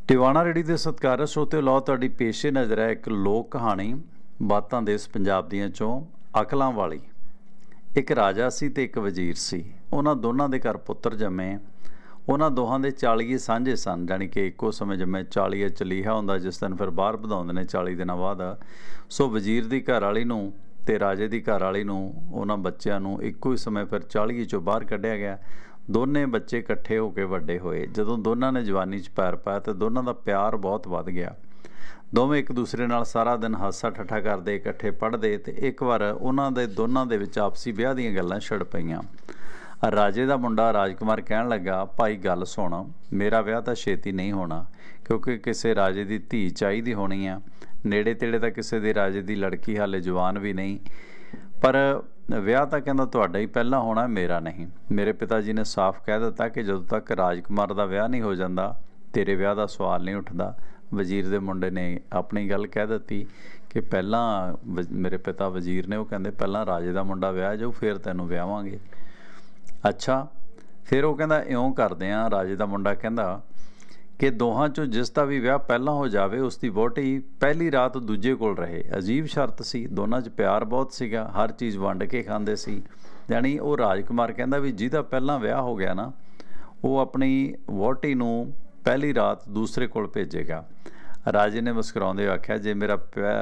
ਟਿਵਾਣਾ ਰੇੜੀ ਦੇ ਸਤਿਕਾਰਯੋਗ ਸਰੋਤਿਓ, ਲਓ ਤੁਹਾਡੀ ਪੇਸ਼ੇ ਨਜ਼ਰ ਹੈ ਇੱਕ ਲੋਕ ਕਹਾਣੀ ਬਾਤਾਂ ਦੇਸ ਪੰਜਾਬ ਦੀਆਂ ਚੋਂ ਅਕਲਾਂ ਵਾਲੀ। ਇੱਕ ਰਾਜਾ ਸੀ ਤੇ ਇੱਕ ਵਜ਼ੀਰ ਸੀ। ਉਹਨਾਂ ਦੋਨਾਂ ਦੇ ਘਰ ਪੁੱਤਰ ਜੰਮੇ। ਉਹਨਾਂ ਦੋਹਾਂ ਦੇ 40 ਸਾਂਝੇ ਸਨ, ਜਾਣੀ ਕਿ ਇੱਕੋ ਸਮੇਂ ਜੰਮੇ। 40 ਚਲੀਹਾ ਹੁੰਦਾ ਜਿਸ ਦਿਨ ਫਿਰ ਬਾਹਰ ਵਧਾਉਂਦੇ ਨੇ 40 ਦਿਨਾਂ ਬਾਅਦ। ਸੋ ਵਜ਼ੀਰ ਦੀ ਘਰ ਵਾਲੀ ਨੂੰ ਤੇ ਰਾਜੇ ਦੀ ਘਰ ਵਾਲੀ ਨੂੰ, ਉਹਨਾਂ ਬੱਚਿਆਂ ਨੂੰ ਇੱਕੋ ਹੀ ਸਮੇਂ ਫਿਰ 40 ਚੋਂ ਬਾਹਰ ਕੱਢਿਆ ਗਿਆ। ਦੋਨੇ ਬੱਚੇ ਇਕੱਠੇ ਹੋ ਕੇ ਵੱਡੇ ਹੋਏ। ਜਦੋਂ ਦੋਨਾਂ ਨੇ ਜਵਾਨੀ 'ਚ ਪੈਰ ਪਾਇਆ ਤਾਂ ਦੋਨਾਂ ਦਾ ਪਿਆਰ ਬਹੁਤ ਵੱਧ ਗਿਆ। ਦੋਵੇਂ ਇੱਕ ਦੂਸਰੇ ਨਾਲ ਸਾਰਾ ਦਿਨ ਹਾਸਾ ਠੱਠਾ ਕਰਦੇ, ਇਕੱਠੇ ਪੜ੍ਹਦੇ। ਤੇ ਇੱਕ ਵਾਰ ਉਹਨਾਂ ਦੇ ਦੋਨਾਂ ਦੇ ਵਿੱਚ ਆਪਸੀ ਵਿਆਹ ਦੀਆਂ ਗੱਲਾਂ ਛਿੜ ਪਈਆਂ। ਰਾਜੇ ਦਾ ਮੁੰਡਾ ਰਾਜਕੁਮਾਰ ਕਹਿਣ ਲੱਗਾ, ਭਾਈ ਗੱਲ ਸੁਣ, ਮੇਰਾ ਵਿਆਹ ਤਾਂ ਛੇਤੀ ਨਹੀਂ ਹੋਣਾ, ਕਿਉਂਕਿ ਕਿਸੇ ਰਾਜੇ ਦੀ ਧੀ ਚਾਹੀਦੀ ਹੋਣੀ ਆ। ਨੇੜੇ ਤੇੜੇ ਤਾਂ ਕਿਸੇ ਦੇ ਰਾਜੇ ਦੀ ਲੜਕੀ ਹਾਲੇ ਜਵਾਨ ਵੀ ਨਹੀਂ, ਪਰ ਵਿਆਹ ਤਾਂ ਕਹਿੰਦਾ ਤੁਹਾਡਾ ਹੀ ਪਹਿਲਾਂ ਹੋਣਾ, ਮੇਰਾ ਨਹੀਂ। ਮੇਰੇ ਪਿਤਾ ਜੀ ਨੇ ਸਾਫ਼ ਕਹਿ ਦਿੱਤਾ ਕਿ ਜਦੋਂ ਤੱਕ ਰਾਜਕੁਮਾਰ ਦਾ ਵਿਆਹ ਨਹੀਂ ਹੋ ਜਾਂਦਾ ਤੇਰੇ ਵਿਆਹ ਦਾ ਸਵਾਲ ਨਹੀਂ ਉੱਠਦਾ। ਵਜ਼ੀਰ ਦੇ ਮੁੰਡੇ ਨੇ ਆਪਣੀ ਗੱਲ ਕਹਿ ਦਿੱਤੀ ਕਿ ਪਹਿਲਾਂ ਮੇਰੇ ਪਿਤਾ ਵਜ਼ੀਰ ਨੇ, ਉਹ ਕਹਿੰਦੇ ਪਹਿਲਾਂ ਰਾਜੇ ਦਾ ਮੁੰਡਾ ਵਿਆਹ ਜਾਊ, ਫਿਰ ਤੈਨੂੰ ਵਿਆਹਾਂਗੇ। ਅੱਛਾ, ਫਿਰ ਉਹ ਕਹਿੰਦਾ ਇਉਂ ਕਰਦੇ ਹਾਂ। ਰਾਜੇ ਦਾ ਮੁੰਡਾ ਕਹਿੰਦਾ ਕਿ ਦੋਹਾਂ 'ਚੋਂ ਜਿਸ ਦਾ ਵੀ ਵਿਆਹ ਪਹਿਲਾਂ ਹੋ ਜਾਵੇ ਉਸ ਦੀ ਵਹੁਟੀ ਪਹਿਲੀ ਰਾਤ ਦੂਜੇ ਕੋਲ ਰਹੇ। ਅਜੀਬ ਸ਼ਰਤ ਸੀ। ਦੋਨਾਂ 'ਚ ਪਿਆਰ ਬਹੁਤ ਸੀਗਾ, ਹਰ ਚੀਜ਼ ਵੰਡ ਕੇ ਖਾਂਦੇ ਸੀ। ਜਾਣੀ ਉਹ ਰਾਜਕੁਮਾਰ ਕਹਿੰਦਾ ਵੀ ਜਿਹਦਾ ਪਹਿਲਾਂ ਵਿਆਹ ਹੋ ਗਿਆ ਨਾ, ਉਹ ਆਪਣੀ ਵਹੁਟੀ ਨੂੰ ਪਹਿਲੀ ਰਾਤ ਦੂਸਰੇ ਕੋਲ ਭੇਜੇਗਾ। ਰਾਜੇ ਨੇ ਮੁਸਕਰਾਉਂਦੇ ਆਖਿਆ, ਜੇ ਮੇਰਾ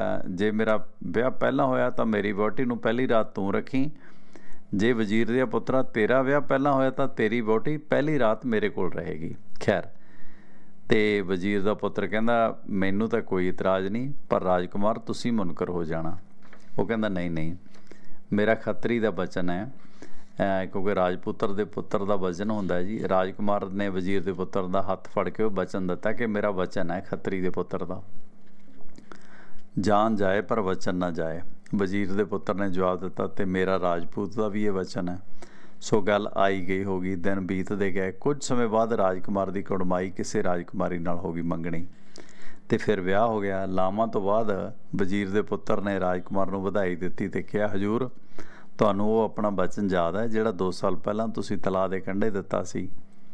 ਵਿਆਹ ਪਹਿਲਾਂ ਹੋਇਆ ਤਾਂ ਮੇਰੀ ਵਹੁਟੀ ਨੂੰ ਪਹਿਲੀ ਰਾਤ ਤੂੰ ਰੱਖੀ। ਜੇ ਵਜ਼ੀਰ ਦੇ ਪੁੱਤਰਾ ਤੇਰਾ ਵਿਆਹ ਪਹਿਲਾਂ ਹੋਇਆ ਤਾਂ ਤੇਰੀ ਵਹੁਟੀ ਪਹਿਲੀ ਰਾਤ ਮੇਰੇ ਕੋਲ ਰਹੇਗੀ। ਖੈਰ, ਤੇ ਵਜ਼ੀਰ ਦਾ ਪੁੱਤਰ ਕਹਿੰਦਾ ਮੈਨੂੰ ਤਾਂ ਕੋਈ ਇਤਰਾਜ਼ ਨਹੀਂ, ਪਰ ਰਾਜਕੁਮਾਰ ਤੁਸੀਂ ਮੁਨਕਰ ਹੋ ਜਾਣਾ। ਉਹ ਕਹਿੰਦਾ ਨਹੀਂ ਨਹੀਂ, ਮੇਰਾ ਖੱਤਰੀ ਦਾ ਬਚਨ ਹੈ, ਕਿਉਂਕਿ ਰਾਜਪੁੱਤਰ ਦੇ ਪੁੱਤਰ ਦਾ ਵਚਨ ਹੁੰਦਾ ਜੀ। ਰਾਜਕੁਮਾਰ ਨੇ ਵਜ਼ੀਰ ਦੇ ਪੁੱਤਰ ਦਾ ਹੱਥ ਫੜ ਕੇ ਉਹ ਬਚਨ ਦਿੱਤਾ ਕਿ ਮੇਰਾ ਵਚਨ ਹੈ ਖੱਤਰੀ ਦੇ ਪੁੱਤਰ ਦਾ, ਜਾਨ ਜਾਏ ਪਰ ਵਚਨ ਨਾ ਜਾਏ। ਵਜ਼ੀਰ ਦੇ ਪੁੱਤਰ ਨੇ ਜਵਾਬ ਦਿੱਤਾ ਤੇ ਮੇਰਾ ਰਾਜਪੂਤ ਦਾ ਵੀ ਇਹ ਵਚਨ ਹੈ। ਸੋ ਗੱਲ ਆਈ ਗਈ ਹੋ ਗਈ। ਦਿਨ ਬੀਤਦੇ ਗਏ। ਕੁਝ ਸਮੇਂ ਬਾਅਦ ਰਾਜਕੁਮਾਰ ਦੀ ਕੁੜਮਾਈ ਕਿਸੇ ਰਾਜਕੁਮਾਰੀ ਨਾਲ ਹੋ ਗਈ, ਮੰਗਣੀ, ਤੇ ਫਿਰ ਵਿਆਹ ਹੋ ਗਿਆ। ਲਾਵਾਂ ਤੋਂ ਬਾਅਦ ਵਜ਼ੀਰ ਦੇ ਪੁੱਤਰ ਨੇ ਰਾਜਕੁਮਾਰ ਨੂੰ ਵਧਾਈ ਦਿੱਤੀ ਤੇ ਕਿਹਾ, ਹਜ਼ੂਰ, ਤੁਹਾਨੂੰ ਉਹ ਆਪਣਾ ਬਚਨ ਯਾਦ ਹੈ ਜਿਹੜਾ 2 ਸਾਲ ਪਹਿਲਾਂ ਤੁਸੀਂ ਤਲਾਅ ਦੇ ਕੰਢੇ ਦਿੱਤਾ ਸੀ?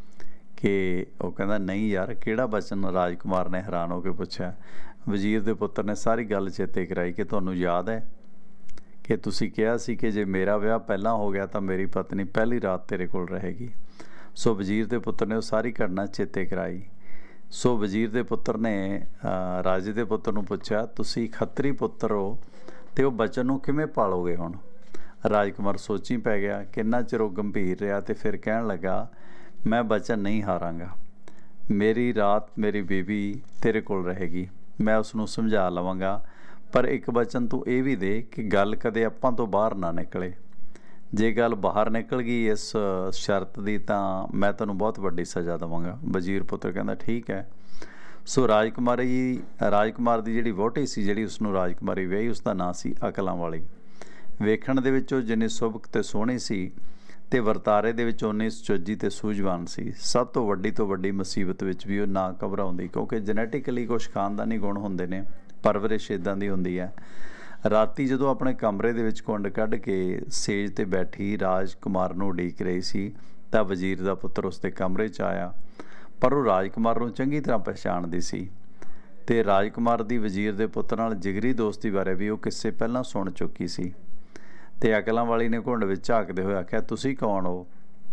ਕਿ ਉਹ ਕਹਿੰਦਾ ਨਹੀਂ ਯਾਰ, ਕਿਹੜਾ ਬਚਨ? ਰਾਜਕੁਮਾਰ ਨੇ ਹੈਰਾਨ ਹੋ ਕੇ ਪੁੱਛਿਆ। ਵਜ਼ੀਰ ਦੇ ਪੁੱਤਰ ਨੇ ਸਾਰੀ ਗੱਲ ਚੇਤੇ ਕਰਾਈ ਕਿ ਤੁਹਾਨੂੰ ਯਾਦ ਹੈ ਕਿ ਤੁਸੀਂ ਕਿਹਾ ਸੀ ਕਿ ਜੇ ਮੇਰਾ ਵਿਆਹ ਪਹਿਲਾਂ ਹੋ ਗਿਆ ਤਾਂ ਮੇਰੀ ਪਤਨੀ ਪਹਿਲੀ ਰਾਤ ਤੇਰੇ ਕੋਲ ਰਹੇਗੀ। ਸੋ ਵਜ਼ੀਰ ਦੇ ਪੁੱਤਰ ਨੇ ਉਹ ਸਾਰੀ ਘਟਨਾ ਚੇਤੇ ਕਰਾਈ। ਸੋ ਵਜ਼ੀਰ ਦੇ ਪੁੱਤਰ ਨੇ ਰਾਜੇ ਦੇ ਪੁੱਤਰ ਨੂੰ ਪੁੱਛਿਆ, ਤੁਸੀਂ ਖੱਤਰੀ ਪੁੱਤਰ ਹੋ ਤੇ ਉਹ ਬਚਨ ਨੂੰ ਕਿਵੇਂ ਪਾਲੋਗੇ ਹੁਣ? ਰਾਜਕੁਮਾਰ ਸੋਚੀ ਪੈ ਗਿਆ। ਕਿੰਨਾ ਚਿਰ ਉਹ ਗੰਭੀਰ ਰਿਹਾ ਤੇ ਫਿਰ ਕਹਿਣ ਲੱਗਾ, ਮੈਂ ਬਚਨ ਨਹੀਂ ਹਾਰਾਂਗਾ। ਮੇਰੀ ਰਾਤ ਮੇਰੀ ਬੀਬੀ ਤੇਰੇ ਕੋਲ ਰਹੇਗੀ, ਮੈਂ ਉਸ ਨੂੰ ਸਮਝਾ ਲਵਾਂਗਾ, ਪਰ ਇੱਕ ਬਚਨ ਤੂੰ ਇਹ ਵੀ ਦੇ ਕਿ ਗੱਲ ਕਦੇ ਆਪਾਂ ਤੋਂ ਬਾਹਰ ਨਾ ਨਿਕਲੇ। ਜੇ ਗੱਲ ਬਾਹਰ ਨਿਕਲ ਗਈ ਇਸ ਸ਼ਰਤ ਦੀ ਤਾਂ ਮੈਂ ਤੈਨੂੰ ਬਹੁਤ ਵੱਡੀ ਸਜ਼ਾ ਦੇਵਾਂਗਾ। ਵਜ਼ੀਰ ਪੁੱਤਰ ਕਹਿੰਦਾ ਠੀਕ ਹੈ। ਸੋ ਰਾਜਕੁਮਾਰ ਦੀ ਜਿਹੜੀ ਵਹੁਟੀ ਸੀ, ਜਿਹੜੀ ਉਸਨੂੰ ਰਾਜਕੁਮਾਰੀ ਵਿਆਹੀ, ਉਸਦਾ ਨਾਂ ਸੀ ਅਕਲਾਂ ਵਾਲੀ। ਵੇਖਣ ਦੇ ਵਿੱਚ ਉਹ ਜਿੰਨੀ ਸੁਭਕ ਤੇ ਸੋਹਣੀ ਸੀ ਤੇ ਵਰਤਾਰੇ ਦੇ ਵਿੱਚ ਓਨੀ ਸੁਚੱਜੀ ਤੇ ਸੂਝਵਾਨ ਸੀ। ਸਭ ਤੋਂ ਵੱਡੀ ਮੁਸੀਬਤ ਵਿੱਚ ਵੀ ਉਹ ਨਾ ਘਬਰਾਉਂਦੀ, ਕਿਉਂਕਿ ਜੈਨੇਟਿਕਲੀ ਕੁਛ ਖਾਨਦਾਨੀ ਗੁਣ ਹੁੰਦੇ ਨੇ, ਪਰਵਰਿਸ਼ ਇੱਦਾਂ ਦੀ ਹੁੰਦੀ ਹੈ। ਰਾਤੀ ਜਦੋਂ ਆਪਣੇ ਕਮਰੇ ਦੇ ਵਿੱਚ ਕੁੰਡ ਕੱਢ ਕੇ ਸੇਜ 'ਤੇ ਬੈਠੀ ਰਾਜਕੁਮਾਰ ਨੂੰ ਉਡੀਕ ਰਹੀ ਸੀ ਤਾਂ ਵਜ਼ੀਰ ਦਾ ਪੁੱਤਰ ਉਸਦੇ ਕਮਰੇ 'ਚ ਆਇਆ। ਪਰ ਉਹ ਰਾਜਕੁਮਾਰ ਨੂੰ ਚੰਗੀ ਤਰ੍ਹਾਂ ਪਛਾਣਦੀ ਸੀ ਤੇ ਰਾਜਕੁਮਾਰ ਦੀ ਵਜ਼ੀਰ ਦੇ ਪੁੱਤਰ ਨਾਲ ਜਿਗਰੀ ਦੋਸਤੀ ਬਾਰੇ ਵੀ ਉਹ ਕਿੱਸੇ ਪਹਿਲਾਂ ਸੁਣ ਚੁੱਕੀ ਸੀ। ਤੇ ਅਕਲਾਂ ਵਾਲੀ ਨੇ ਘੁੰਡ ਵਿੱਚ ਝਾਕਦੇ ਹੋਏ ਆਖਿਆ, ਤੁਸੀਂ ਕੌਣ ਹੋ?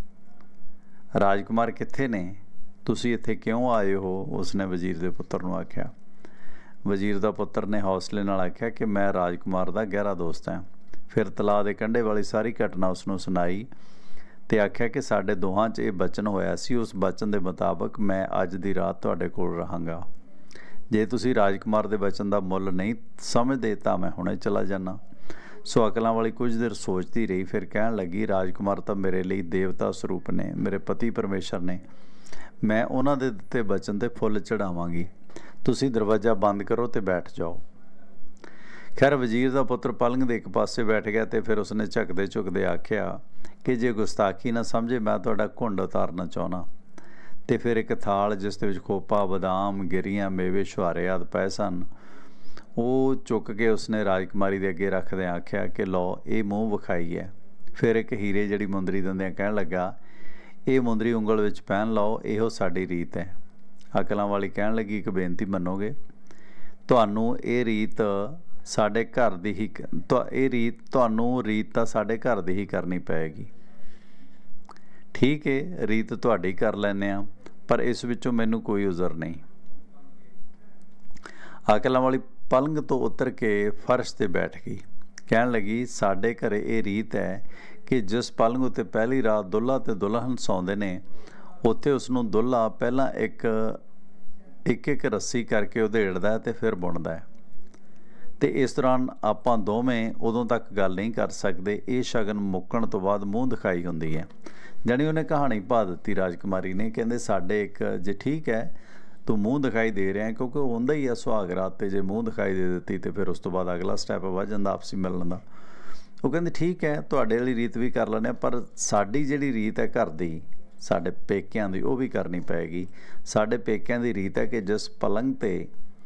ਰਾਜਕੁਮਾਰ ਕਿੱਥੇ ਨੇ? ਤੁਸੀਂ ਇੱਥੇ ਕਿਉਂ ਆਏ ਹੋ? ਉਸਨੇ ਵਜ਼ੀਰ ਦੇ ਪੁੱਤਰ ਨੂੰ ਆਖਿਆ। ਵਜ਼ੀਰ ਦਾ ਪੁੱਤਰ ਨੇ ਹੌਸਲੇ ਨਾਲ ਆਖਿਆ ਕਿ ਮੈਂ ਰਾਜਕੁਮਾਰ ਦਾ ਗਹਿਰਾ ਦੋਸਤ ਹਾਂ। ਫਿਰ ਤਲਾਅ ਦੇ ਕੰਢੇ ਵਾਲੀ ਸਾਰੀ ਘਟਨਾ ਉਸਨੂੰ ਸੁਣਾਈ ਤੇ ਆਖਿਆ ਕਿ ਸਾਡੇ ਦੋਹਾਂ 'ਚ ਇਹ ਬਚਨ ਹੋਇਆ ਸੀ, ਉਸ ਬਚਨ ਦੇ ਮੁਤਾਬਕ ਮੈਂ ਅੱਜ ਦੀ ਰਾਤ ਤੁਹਾਡੇ ਕੋਲ ਰਹਾਂਗਾ। ਜੇ ਤੁਸੀਂ ਰਾਜਕੁਮਾਰ ਦੇ ਬਚਨ ਦਾ ਮੁੱਲ ਨਹੀਂ ਸਮਝਦੇ ਤਾਂ ਮੈਂ ਹੁਣੇ ਚਲਾ ਜਾਂਦਾ। ਸੋ ਅਕਲਾਂ ਵਾਲੀ ਕੁਝ ਦੇਰ ਸੋਚਦੀ ਰਹੀ, ਫਿਰ ਕਹਿਣ ਲੱਗੀ, ਰਾਜਕੁਮਾਰ ਤਾਂ ਮੇਰੇ ਲਈ ਦੇਵਤਾ ਸਰੂਪ ਨੇ, ਮੇਰੇ ਪਤੀ ਪਰਮੇਸ਼ਰ ਨੇ। ਮੈਂ ਉਹਨਾਂ ਦੇ ਦਿੱਤੇ ਬਚਨ 'ਤੇ ਫੁੱਲ ਚੜਾਵਾਂਗੀ। ਤੁਸੀਂ ਦਰਵਾਜ਼ਾ ਬੰਦ ਕਰੋ ਤੇ ਬੈਠ ਜਾਓ। ਖੈਰ, ਵਜ਼ੀਰ ਦਾ ਪੁੱਤਰ ਪਲੰਘ ਦੇ ਇੱਕ ਪਾਸੇ ਬੈਠ ਗਿਆ ਤੇ ਫਿਰ ਉਸਨੇ ਝੁਕਦੇ ਝੁਕਦੇ ਆਖਿਆ ਕਿ ਜੇ ਗੁਸਤਾਖੀ ਨਾ ਸਮਝੇ, ਮੈਂ ਤੁਹਾਡਾ ਘੁੰਡ ਉਤਾਰਨਾ ਚਾਹੁੰਦਾ। ਤੇ ਫਿਰ ਇੱਕ ਥਾਲ ਜਿਸ ਦੇ ਵਿੱਚ ਖੋਪਾ, ਬਦਾਮ, ਗਿਰੀਆਂ, ਮੇਵੇ, ਛੁਹਾਰੇ ਆਦਿ ਪਏ ਸਨ, ਉਹ ਚੁੱਕ ਕੇ ਉਸਨੇ ਰਾਜਕੁਮਾਰੀ ਦੇ ਅੱਗੇ ਰੱਖਦਿਆਂ ਆਖਿਆ ਕਿ ਲਓ, ਇਹ ਮੂੰਹ ਵਿਖਾਈ ਹੈ। ਫਿਰ ਇੱਕ ਹੀਰੇ ਜਿਹੜੀ ਮੁੰਦਰੀ ਦਿੰਦਿਆਂ ਕਹਿਣ ਲੱਗਾ, ਇਹ ਮੁੰਦਰੀ ਉਂਗਲ ਵਿੱਚ ਪਹਿਨ ਲਓ, ਇਹੋ ਸਾਡੀ ਰੀਤ ਹੈ। ਅਕਲਾਂ ਵਾਲੀ ਕਹਿਣ ਲੱਗੀ ਇੱਕ ਬੇਨਤੀ ਮੰਨੋਗੇ, ਤੁਹਾਨੂੰ ਇਹ ਰੀਤ ਸਾਡੇ ਘਰ ਦੀ ਹੀ ਤੁਹਾਨੂੰ ਰੀਤ ਤਾਂ ਸਾਡੇ ਘਰ ਦੀ ਹੀ ਕਰਨੀ ਪਏਗੀ। ਠੀਕ ਹੈ, ਰੀਤ ਤੁਹਾਡੀ ਕਰ ਲੈਂਦੇ ਹਾਂ, ਪਰ ਇਸ ਵਿੱਚੋਂ ਮੈਨੂੰ ਕੋਈ ਉਜ਼ਰ ਨਹੀਂ। ਅਕਲਾਂ ਵਾਲੀ ਪਲੰਗ ਤੋਂ ਉਤਰ ਕੇ ਫਰਸ਼ 'ਤੇ ਬੈਠ ਗਈ। ਕਹਿਣ ਲੱਗੀ ਸਾਡੇ ਘਰੇ ਇਹ ਰੀਤ ਹੈ ਕਿ ਜਿਸ ਪਲੰਗ ਉੱਤੇ ਪਹਿਲੀ ਰਾਤ ਦੁੱਲਾ ਅਤੇ ਦੁਲਹਨ ਸੌਂਦੇ ਨੇ, ਉੱਥੇ ਉਸਨੂੰ ਦੁੱਲਾ ਪਹਿਲਾਂ ਇੱਕ ਰੱਸੀ ਕਰਕੇ ਉਧੇੜਦਾ ਅਤੇ ਫਿਰ ਬੁਣਦਾ ਹੈ, ਅਤੇ ਇਸ ਦੌਰਾਨ ਆਪਾਂ ਦੋਵੇਂ ਉਦੋਂ ਤੱਕ ਗੱਲ ਨਹੀਂ ਕਰ ਸਕਦੇ। ਇਹ ਸ਼ਗਨ ਮੁੱਕਣ ਤੋਂ ਬਾਅਦ ਮੂੰਹ ਦਿਖਾਈ ਹੁੰਦੀ ਹੈ। ਜਾਣੀ ਉਹਨੇ ਕਹਾਣੀ ਪਾ ਦਿੱਤੀ ਰਾਜਕੁਮਾਰੀ ਨੇ। ਕਹਿੰਦੇ ਸਾਡੇ ਇੱਕ ਜੇ ਠੀਕ ਹੈ ਤੂੰ ਮੂੰਹ ਦਿਖਾਈ ਦੇ ਰਿਹਾ, ਕਿਉਂਕਿ ਉਹ ਹੁੰਦਾ ਹੀ ਆ ਸੁਹਾਗ ਰਾਤ 'ਤੇ ਜੇ ਮੂੰਹ ਦਿਖਾਈ ਦੇ ਦਿੱਤੀ ਅਤੇ ਫਿਰ ਉਸ ਤੋਂ ਬਾਅਦ ਅਗਲਾ ਸਟੈਪ ਵੱਧ ਜਾਂਦਾ ਆਪਸੀ ਮਿਲਣ ਦਾ। ਉਹ ਕਹਿੰਦੇ ਠੀਕ ਹੈ ਤੁਹਾਡੇ ਵਾਲੀ ਰੀਤ ਵੀ ਕਰ ਲੈਂਦੇ ਹਾਂ, ਪਰ ਸਾਡੀ ਜਿਹੜੀ ਰੀਤ ਹੈ ਘਰ ਦੀ, ਸਾਡੇ ਪੇਕਿਆਂ ਦੀ, ਉਹ ਵੀ ਕਰਨੀ ਪਏਗੀ। ਸਾਡੇ ਪੇਕਿਆਂ ਦੀ ਰੀਤ ਹੈ ਕਿ ਜਿਸ ਪਲੰਗ 'ਤੇ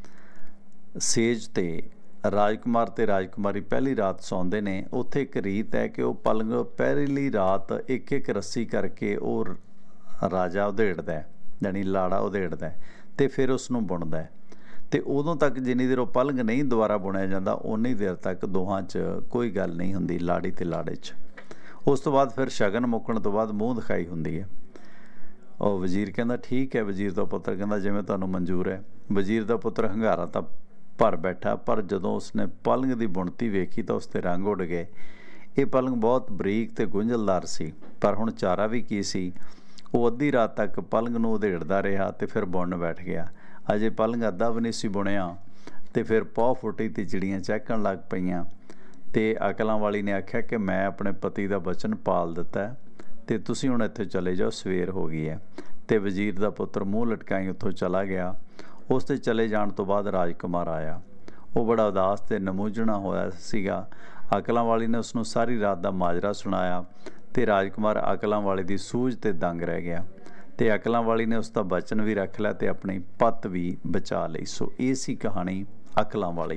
ਸੇਜ 'ਤੇ ਰਾਜਕੁਮਾਰ ਅਤੇ ਰਾਜਕੁਮਾਰੀ ਪਹਿਲੀ ਰਾਤ ਸੌਂਦੇ ਨੇ, ਉੱਥੇ ਇੱਕ ਰੀਤ ਹੈ ਕਿ ਉਹ ਪਲੰਗ ਪਹਿਲੀ ਰਾਤ ਇੱਕ ਰੱਸੀ ਕਰਕੇ ਉਹ ਰਾਜਾ ਉਧੇੜਦਾ, ਜਾਣੀ ਲਾੜਾ ਉਧੇੜਦਾ ਅਤੇ ਫਿਰ ਉਸ ਨੂੰ ਬੁਣਦਾ, ਅਤੇ ਉਦੋਂ ਤੱਕ ਜਿੰਨੀ ਦੇਰ ਉਹ ਪਲੰਗ ਨਹੀਂ ਦੁਬਾਰਾ ਬੁਣਿਆ ਜਾਂਦਾ ਓਨੀ ਦੇਰ ਤੱਕ ਦੋਹਾਂ 'ਚ ਕੋਈ ਗੱਲ ਨਹੀਂ ਹੁੰਦੀ, ਲਾੜੀ ਅਤੇ ਲਾੜੇ 'ਚ। ਉਸ ਤੋਂ ਬਾਅਦ ਫਿਰ ਸ਼ਗਨ ਮੁੱਕਣ ਤੋਂ ਬਾਅਦ ਮੂੰਹ ਦਿਖਾਈ ਹੁੰਦੀ ਹੈ। ਉਹ ਵਜ਼ੀਰ ਕਹਿੰਦਾ ਠੀਕ ਹੈ। ਵਜ਼ੀਰ ਦਾ ਪੁੱਤਰ ਕਹਿੰਦਾ ਜਿਵੇਂ ਤੁਹਾਨੂੰ ਮਨਜ਼ੂਰ ਹੈ। ਵਜ਼ੀਰ ਦਾ ਪੁੱਤਰ ਹੰਗਾਰਾ ਤਾਂ ਭਰ ਬੈਠਾ, ਪਰ ਜਦੋਂ ਉਸਨੇ ਪਲੰਗ ਦੀ ਬੁਣਤੀ ਵੇਖੀ ਤਾਂ ਉਸ 'ਤੇ ਰੰਗ ਉੱਡ ਗਏ। ਇਹ ਪਲੰਗ ਬਹੁਤ ਬਰੀਕ ਅਤੇ ਗੁੰਝਲਦਾਰ ਸੀ, ਪਰ ਹੁਣ ਚਾਰਾ ਵੀ ਕੀ ਸੀ। ਉਹ ਅੱਧੀ ਰਾਤ ਤੱਕ ਪਲੰਗ ਨੂੰ ਉਧੇੜਦਾ ਰਿਹਾ ਅਤੇ ਫਿਰ ਬੁਣਨ ਬੈਠ ਗਿਆ। ਅਜੇ ਪਲੰਗ ਅੱਧਾ ਵੀ ਨਹੀਂ ਸੀ ਬੁਣਿਆ ਅਤੇ ਫਿਰ ਪੌ ਫੁੱਟੀ ਅਤੇ ਚਿੜੀਆਂ ਚਹਿਕਣ ਲੱਗ ਪਈਆਂ, ਅਤੇ ਅਕਲਾਂ ਵਾਲੀ ਨੇ ਆਖਿਆ ਕਿ ਮੈਂ ਆਪਣੇ ਪਤੀ ਦਾ ਵਚਨ ਪਾਲ ਦਿੱਤਾ ਅਤੇ ਤੁਸੀਂ ਹੁਣ ਇੱਥੇ ਚਲੇ ਜਾਓ, ਸਵੇਰ ਹੋ ਗਈ ਹੈ। ਅਤੇ ਵਜ਼ੀਰ ਦਾ ਪੁੱਤਰ ਮੂੰਹ ਲਟਕਾਈ ਉੱਥੋਂ ਚਲਾ ਗਿਆ। ਉਸ ਦੇ ਚਲੇ ਜਾਣ ਤੋਂ ਬਾਅਦ ਰਾਜਕੁਮਾਰ ਆਇਆ। ਉਹ ਬੜਾ ਉਦਾਸ ਅਤੇ ਨਮੂਝਣਾ ਹੋਇਆ ਸੀਗਾ। ਅਕਲਾਂ ਵਾਲੀ ਨੇ ਉਸਨੂੰ ਸਾਰੀ ਰਾਤ ਦਾ ਮਾਜਰਾ ਸੁਣਾਇਆ ਅਤੇ ਰਾਜਕੁਮਾਰ ਅਕਲਾਂ ਵਾਲੀ ਦੀ ਸੂਝ 'ਤੇ ਦੰਗ ਰਹਿ ਗਿਆ, ਅਤੇ ਅਕਲਾਂ ਵਾਲੀ ਨੇ ਉਸ ਦਾ ਵਚਨ ਵੀ ਰੱਖ ਲਿਆ ਅਤੇ ਆਪਣੀ ਪੱਤ ਵੀ ਬਚਾ ਲਈ। ਸੋ ਇਹ ਸੀ ਕਹਾਣੀ ਅਕਲਾਂ ਵਾਲੀ।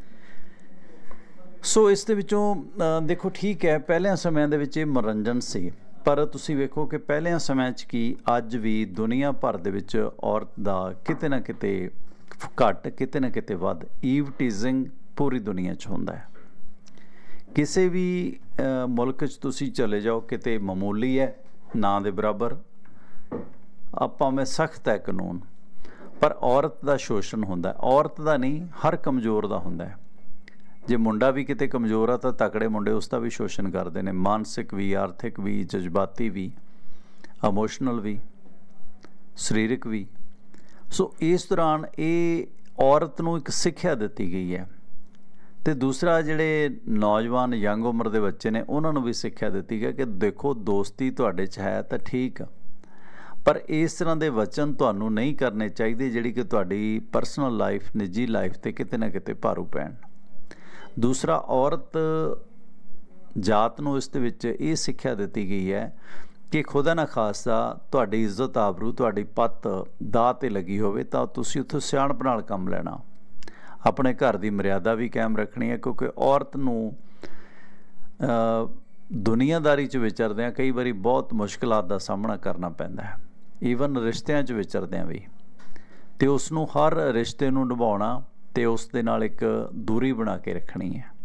ਸੋ ਇਸ ਦੇ ਵਿੱਚੋਂ ਦੇਖੋ ਠੀਕ ਹੈ, ਪਹਿਲਿਆਂ ਸਮਿਆਂ ਦੇ ਵਿੱਚ ਇਹ ਮਨੋਰੰਜਨ ਸੀ, ਪਰ ਤੁਸੀਂ ਵੇਖੋ ਕਿ ਪਹਿਲਿਆਂ ਸਮਿਆਂ 'ਚ ਕੀ ਅੱਜ ਵੀ ਦੁਨੀਆ ਭਰ ਦੇ ਵਿੱਚ ਔਰਤ ਦਾ ਕਿਤੇ ਨਾ ਕਿਤੇ ਘੱਟ, ਕਿਤੇ ਨਾ ਕਿਤੇ ਵੱਧ ਈਵ ਟੀਜ਼ਿੰਗ ਪੂਰੀ ਦੁਨੀਆ 'ਚ ਹੁੰਦਾ ਹੈ। ਕਿਸੇ ਵੀ ਮੁਲਕ 'ਚ ਤੁਸੀਂ ਚਲੇ ਜਾਓ, ਕਿਤੇ ਮਾਮੂਲੀ ਹੈ, ਨਾ ਦੇ ਬਰਾਬਰ, ਆਪਾਂ ਮੈਂ ਸਖਤ ਹੈ ਕਾਨੂੰਨ, ਪਰ ਔਰਤ ਦਾ ਸ਼ੋਸ਼ਣ ਹੁੰਦਾ। ਔਰਤ ਦਾ ਨਹੀਂ, ਹਰ ਕਮਜ਼ੋਰ ਦਾ ਹੁੰਦਾ ਹੈ। ਜੇ ਮੁੰਡਾ ਵੀ ਕਿਤੇ ਕਮਜ਼ੋਰ ਆ ਤਾਂ ਤਕੜੇ ਮੁੰਡੇ ਉਸ ਦਾ ਵੀ ਸ਼ੋਸ਼ਣ ਕਰਦੇ ਨੇ, ਮਾਨਸਿਕ ਵੀ, ਆਰਥਿਕ ਵੀ, ਜਜ਼ਬਾਤੀ ਵੀ, ਇਮੋਸ਼ਨਲ ਵੀ, ਸਰੀਰਕ ਵੀ। ਸੋ ਇਸ ਦੌਰਾਨ ਇਹ ਔਰਤ ਨੂੰ ਇੱਕ ਸਿੱਖਿਆ ਦਿੱਤੀ ਗਈ ਹੈ, ਅਤੇ ਦੂਸਰਾ ਜਿਹੜੇ ਨੌਜਵਾਨ ਯੰਗ ਉਮਰ ਦੇ ਬੱਚੇ ਨੇ ਉਹਨਾਂ ਨੂੰ ਵੀ ਸਿੱਖਿਆ ਦਿੱਤੀ ਗਈ ਕਿ ਦੇਖੋ ਦੋਸਤੀ ਤੁਹਾਡੇ 'ਚ ਹੈ ਤਾਂ ਠੀਕ ਆ, ਪਰ ਇਸ ਤਰ੍ਹਾਂ ਦੇ ਵਚਨ ਤੁਹਾਨੂੰ ਨਹੀਂ ਕਰਨੇ ਚਾਹੀਦੇ ਜਿਹੜੀ ਕਿ ਤੁਹਾਡੀ ਪਰਸਨਲ ਲਾਈਫ, ਨਿੱਜੀ ਲਾਈਫ 'ਤੇ ਕਿਤੇ ਨਾ ਕਿਤੇ ਭਾਰੂ ਪੈਣ। ਦੂਸਰਾ, ਔਰਤ ਜਾਤ ਨੂੰ ਇਸ ਦੇ ਵਿੱਚ ਇਹ ਸਿੱਖਿਆ ਦਿੱਤੀ ਗਈ ਹੈ ਕਿ ਖੁਦਾ ਨਾ ਖਾਸਤਾ ਤੁਹਾਡੀ ਇੱਜ਼ਤ ਆਬਰੂ, ਤੁਹਾਡੀ ਪੱਤ ਦਾਅ 'ਤੇ ਲੱਗੀ ਹੋਵੇ ਤਾਂ ਤੁਸੀਂ ਉੱਥੋਂ ਸਿਆਣਪ ਨਾਲ ਕੰਮ ਲੈਣਾ, ਆਪਣੇ ਘਰ ਦੀ ਮਰਿਆਦਾ ਵੀ ਕਾਇਮ ਰੱਖਣੀ ਹੈ, ਕਿਉਂਕਿ ਔਰਤ ਨੂੰ ਦੁਨੀਆਦਾਰੀ 'ਚ ਵਿਚਰਦਿਆਂ ਕਈ ਵਾਰੀ ਬਹੁਤ ਮੁਸ਼ਕਿਲਾਂ ਦਾ ਸਾਹਮਣਾ ਕਰਨਾ ਪੈਂਦਾ ਹੈ, ਈਵਨ ਰਿਸ਼ਤਿਆਂ 'ਚ ਵਿਚਰਦਿਆਂ ਵੀ, ਅਤੇ ਉਸ ਨੂੰ ਹਰ ਰਿਸ਼ਤੇ ਨੂੰ ਨਿਭਾਉਣਾ ਅਤੇ ਉਸ ਦੇ ਨਾਲ ਇੱਕ ਦੂਰੀ ਬਣਾ ਕੇ ਰੱਖਣੀ ਹੈ।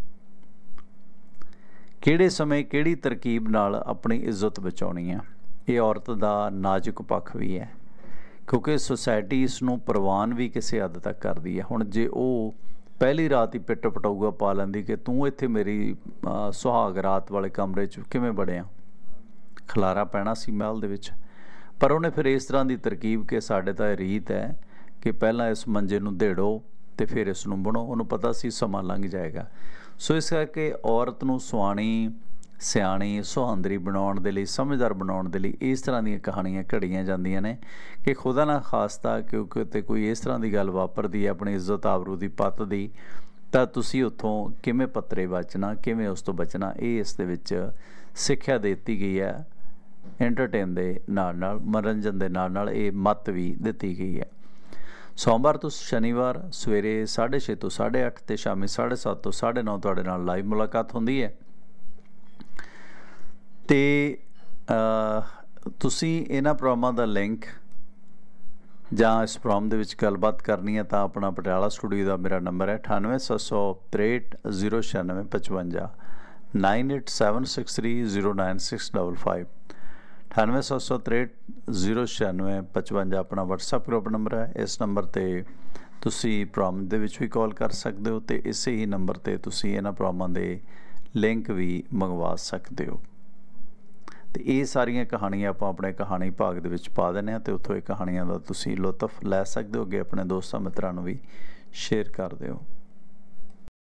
ਕਿਹੜੇ ਸਮੇਂ ਕਿਹੜੀ ਤਰਕੀਬ ਨਾਲ ਆਪਣੀ ਇੱਜ਼ਤ ਬਚਾਉਣੀ ਹੈ, ਇਹ ਔਰਤ ਦਾ ਨਾਜ਼ੁਕ ਪੱਖ ਵੀ ਹੈ, ਕਿਉਂਕਿ ਸੁਸਾਇਟੀ ਇਸ ਨੂੰ ਪ੍ਰਵਾਨ ਵੀ ਕਿਸੇ ਹੱਦ ਤੱਕ ਕਰਦੀ ਹੈ। ਹੁਣ ਜੇ ਉਹ ਪਹਿਲੀ ਰਾਤ ਹੀ ਪਿੱਟ ਪਟਾਊਗਾ ਪਾ ਲੈਂਦੀ ਕਿ ਤੂੰ ਇੱਥੇ ਮੇਰੀ ਸੁਹਾਗ ਰਾਤ ਵਾਲੇ ਕਮਰੇ 'ਚ ਕਿਵੇਂ ਵੜਿਆ, ਖਲਾਰਾ ਪੈਣਾ ਸੀ ਮਹਿਲ ਦੇ ਵਿੱਚ। ਪਰ ਉਹਨੇ ਫਿਰ ਇਸ ਤਰ੍ਹਾਂ ਦੀ ਤਰਕੀਬ ਕਿ ਸਾਡੇ ਤਾਂ ਇਹ ਰੀਤ ਹੈ ਕਿ ਪਹਿਲਾਂ ਇਸ ਮੰਜੇ ਨੂੰ ਦੇੜੋ ਅਤੇ ਫਿਰ ਇਸ ਨੂੰ ਬੁਣੋ। ਉਹਨੂੰ ਪਤਾ ਸੀ ਸਮਾਂ ਲੰਘ ਜਾਏਗਾ। ਸੋ ਇਸ ਕਰਕੇ ਔਰਤ ਨੂੰ ਸੁਆਣੀ, ਸਿਆਣੀ, ਸੁਹਾਂਦਰੀ ਬਣਾਉਣ ਦੇ ਲਈ, ਸਮਝਦਾਰ ਬਣਾਉਣ ਦੇ ਲਈ ਇਸ ਤਰ੍ਹਾਂ ਦੀਆਂ ਕਹਾਣੀਆਂ ਘੜੀਆਂ ਜਾਂਦੀਆਂ ਨੇ ਕਿ ਖੁਦਾ ਨਾ ਖਾਸਤਾ ਕਿਉਂਕਿ ਤੇ ਕੋਈ ਇਸ ਤਰ੍ਹਾਂ ਦੀ ਗੱਲ ਵਾਪਰਦੀ ਹੈ ਆਪਣੀ ਇੱਜ਼ਤ ਆਬਰੂ ਦੀ ਪੱਤ ਦੀ, ਤਾਂ ਤੁਸੀਂ ਉੱਥੋਂ ਕਿਵੇਂ ਪੱਤਰੇ ਬਚਣਾ, ਕਿਵੇਂ ਉਸ ਤੋਂ ਬਚਣਾ, ਇਹ ਇਸ ਦੇ ਵਿੱਚ ਸਿੱਖਿਆ ਦੇ ਦਿੱਤੀ ਗਈ ਹੈ। ਐਂਟਰਟੇਨ ਦੇ ਨਾਲ ਨਾਲ, ਮਨੋਰੰਜਨ ਦੇ ਨਾਲ ਨਾਲ ਇਹ ਮੱਤ ਵੀ ਦਿੱਤੀ ਗਈ ਹੈ। ਸੋਮਵਾਰ ਤੋਂ ਸ਼ਨੀਵਾਰ ਸਵੇਰੇ 6:30 ਤੋਂ 8:30 ਅਤੇ ਸ਼ਾਮੀ 7:30 ਤੋਂ 9:30 ਤੁਹਾਡੇ ਨਾਲ ਲਾਈਵ ਮੁਲਾਕਾਤ ਹੁੰਦੀ ਹੈ। ਅਤੇ ਤੁਸੀਂ ਇਹਨਾਂ ਪ੍ਰੋਗਰਾਮਾਂ ਦਾ ਲਿੰਕ ਜਾਂ ਇਸ ਪ੍ਰੋਗਰਾਮ ਦੇ ਵਿੱਚ ਗੱਲਬਾਤ ਕਰਨੀ ਹੈ ਤਾਂ ਆਪਣਾ ਪਟਿਆਲਾ ਸਟੂਡੀਓ ਦਾ ਮੇਰਾ ਨੰਬਰ ਹੈ 9876309655 9876309655 9876309655 ਆਪਣਾ WhatsApp ਗਰੁੱਪ ਨੰਬਰ ਹੈ। ਇਸ ਨੰਬਰ 'ਤੇ ਤੁਸੀਂ ਪ੍ਰੋਗਰਾਮ ਦੇ ਵਿੱਚ ਵੀ ਕਾਲ ਕਰ ਸਕਦੇ ਹੋ ਅਤੇ ਇਸੇ ਹੀ ਨੰਬਰ 'ਤੇ ਤੁਸੀਂ ਇਹਨਾਂ ਪ੍ਰੋਗਰਾਮਾਂ ਦੇ ਲਿੰਕ ਵੀ ਮੰਗਵਾ ਸਕਦੇ ਹੋ। ਅਤੇ ਇਹ ਸਾਰੀਆਂ ਕਹਾਣੀਆਂ ਆਪਾਂ ਆਪਣੇ ਕਹਾਣੀ ਭਾਗ ਦੇ ਵਿੱਚ ਪਾ ਦਿੰਦੇ ਹਾਂ ਅਤੇ ਉੱਥੋਂ ਇਹ ਕਹਾਣੀਆਂ ਦਾ ਤੁਸੀਂ ਲੁਤਫ ਲੈ ਸਕਦੇ ਹੋ, ਅੱਗੇ ਆਪਣੇ ਦੋਸਤਾਂ ਮਿੱਤਰਾਂ ਨੂੰ ਵੀ ਸ਼ੇਅਰ ਕਰ ਦਿਓ।